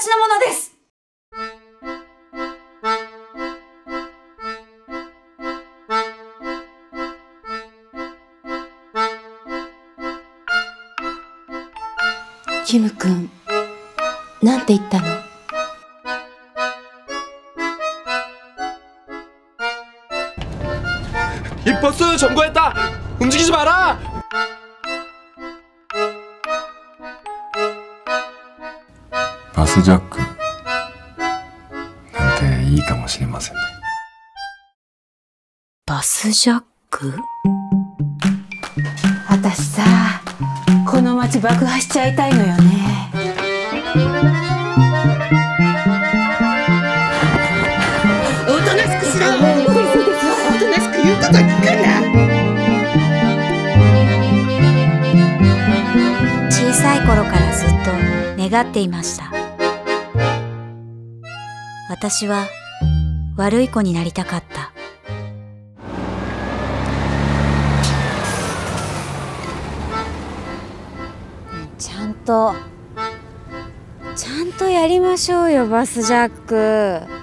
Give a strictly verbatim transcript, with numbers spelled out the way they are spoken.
ちのものです。 キム君、なんて言ったの？ 이 버스 점거했다! 움직이지 마라! 버스ジャックなんていいかもしれませんね。 バスジャック？私さ、この街爆破しちゃいたいのよね。 おとなしくしろ。おとなしく言うこと聞くんだ。 小さい頃からずっと願っていました。私は悪い子になりたかった。ちゃんとちゃんとやりましょうよ、バスジャック。